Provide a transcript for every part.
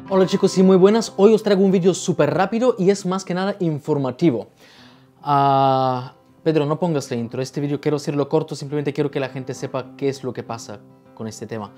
Hola chicos y muy buenas, hoy os traigo un vídeo súper rápido y es más que nada informativo. Pedro, no pongas la intro, este vídeo quiero hacerlo corto, simplemente quiero que la gente sepa qué es lo que pasa con este tema.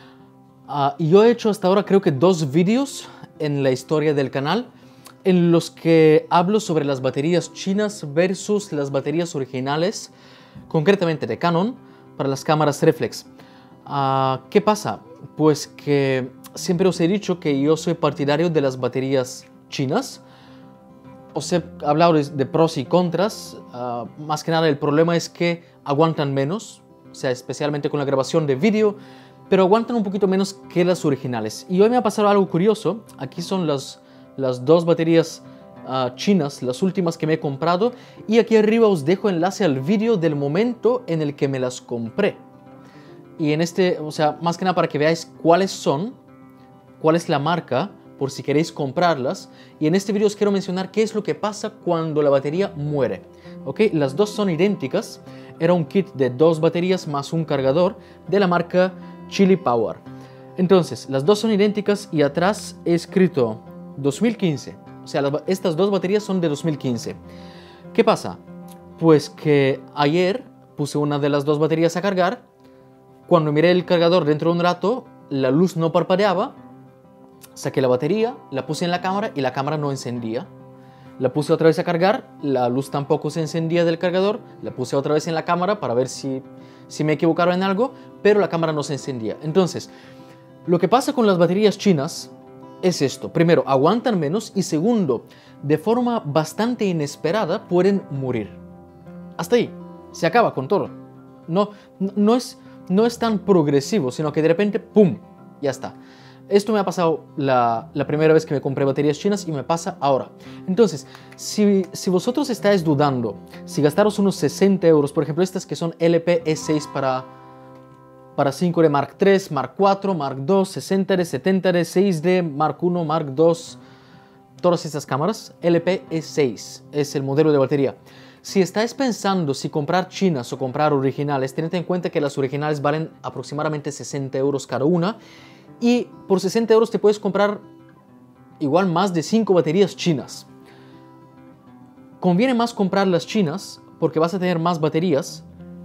Yo he hecho hasta ahora creo que 2 vídeos en la historia del canal en los que hablo sobre las baterías chinas versus las baterías originales, concretamente de Canon, para las cámaras reflex. ¿Qué pasa? Pues que siempre os he dicho que yo soy partidario de las baterías chinas. Os he hablado de pros y contras. Más que nada el problema es que aguantan menos, o sea, especialmente con la grabación de vídeo, pero aguantan un poquito menos que las originales. Y hoy me ha pasado algo curioso. Aquí son las 2 baterías chinas, las últimas que me he comprado, y aquí arriba os dejo enlace al vídeo del momento en el que me las compré. Y en este, o sea, más que nada para que veáis cuáles son, cuál es la marca, por si queréis comprarlas. Y en este vídeo os quiero mencionar qué es lo que pasa cuando la batería muere. ¿Ok? Las 2 son idénticas. Era un kit de 2 baterías más un cargador de la marca Chili Power. Entonces, las 2 son idénticas y atrás he escrito 2015. O sea, estas 2 baterías son de 2015. ¿Qué pasa? Pues que ayer puse una de las 2 baterías a cargar. Cuando miré el cargador dentro de un rato, la luz no parpadeaba. Saqué la batería, la puse en la cámara y la cámara no encendía. La puse otra vez a cargar, la luz tampoco se encendía del cargador. La puse otra vez en la cámara para ver si me equivocaron en algo, pero la cámara no se encendía. Entonces, lo que pasa con las baterías chinas es esto. Primero, aguantan menos y segundo, de forma bastante inesperada pueden morir. Hasta ahí, se acaba con todo. No es tan progresivo, sino que de repente, ¡pum!, ya está. Esto me ha pasado la primera vez que me compré baterías chinas y me pasa ahora. Entonces, si vosotros estáis dudando, si gastaros unos 60 euros, por ejemplo, estas que son LP-E6 para 5D Mark III, Mark IV, Mark II, 60D, 70D, 6D, Mark I, Mark II, todas estas cámaras, LP-E6 es el modelo de batería. Si estáis pensando si comprar chinas o comprar originales, tened en cuenta que las originales valen aproximadamente 60 euros cada una. Y por 60 euros te puedes comprar igual más de 5 baterías chinas. Conviene más comprar las chinas porque vas a tener más baterías.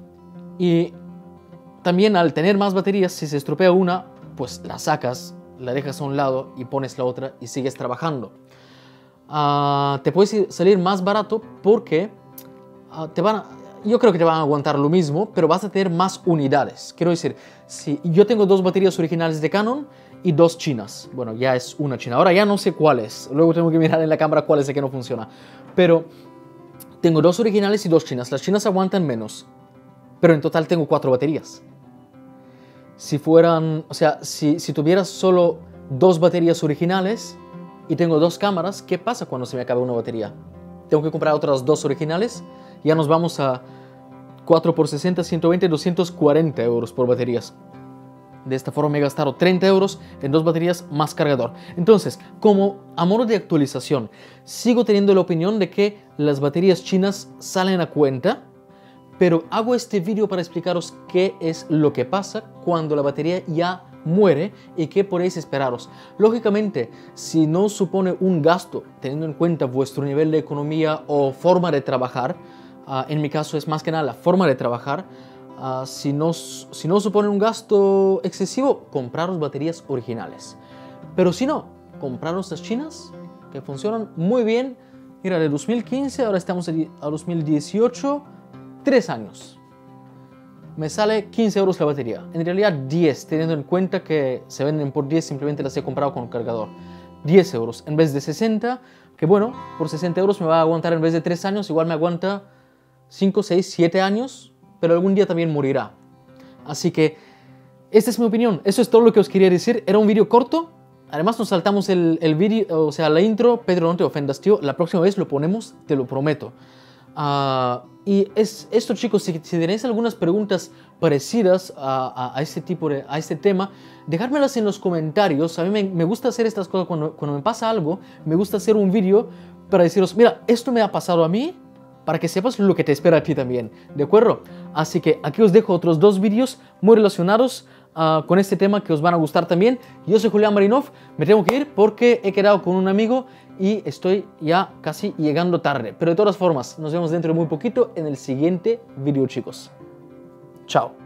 Y también al tener más baterías, si se estropea una, pues la sacas, la dejas a un lado y pones la otra y sigues trabajando. Te puede salir más barato porque yo creo que te van a aguantar lo mismo, pero vas a tener más unidades. Quiero decir, si yo tengo 2 baterías originales de Canon y 2 chinas. Bueno, ya es una china. Ahora ya no sé cuál es. Luego tengo que mirar en la cámara cuál es el que no funciona. Pero tengo 2 originales y 2 chinas. Las chinas aguantan menos. Pero en total tengo 4 baterías. Si fueran, o sea, si tuvieras solo 2 baterías originales y tengo 2 cámaras, ¿qué pasa cuando se me acabe una batería? Tengo que comprar otras 2 originales. Ya nos vamos a 4 por 60, 120, 240 euros por baterías. De esta forma me he gastado 30 euros en 2 baterías más cargador. Entonces, como a modo de actualización, sigo teniendo la opinión de que las baterías chinas salen a cuenta, pero hago este vídeo para explicaros qué es lo que pasa cuando la batería ya muere y qué podéis esperaros. Lógicamente, si no supone un gasto, teniendo en cuenta vuestro nivel de economía o forma de trabajar, en mi caso es más que nada la forma de trabajar, si no supone un gasto excesivo, compraros baterías originales. Pero si no, compraros las chinas, que funcionan muy bien. Mira, de 2015, ahora estamos a 2018, 3 años. Me sale 15 euros la batería. En realidad 10, teniendo en cuenta que se venden por 10, simplemente las he comprado con cargador. 10 euros en vez de 60, que bueno, por 60 euros me va a aguantar en vez de 3 años, igual me aguanta 5, 6, 7 años, pero algún día también morirá. Así que esta es mi opinión. Eso es todo lo que os quería decir. Era un vídeo corto. Además nos saltamos el vídeo, o sea, la intro. Pedro, no te ofendas, tío. La próxima vez lo ponemos, te lo prometo. Y es esto, chicos. Si tenéis algunas preguntas parecidas a este tema, dejármelas en los comentarios. A mí me gusta hacer estas cosas cuando me pasa algo. Me gusta hacer un vídeo para deciros, mira, esto me ha pasado a mí, para que sepas lo que te espera a ti también, ¿de acuerdo? Así que aquí os dejo otros 2 vídeos muy relacionados con este tema que os van a gustar también. Yo soy Julián Marinov, me tengo que ir porque he quedado con un amigo y estoy ya casi llegando tarde. Pero de todas formas, nos vemos dentro de muy poquito en el siguiente video, chicos. Chao.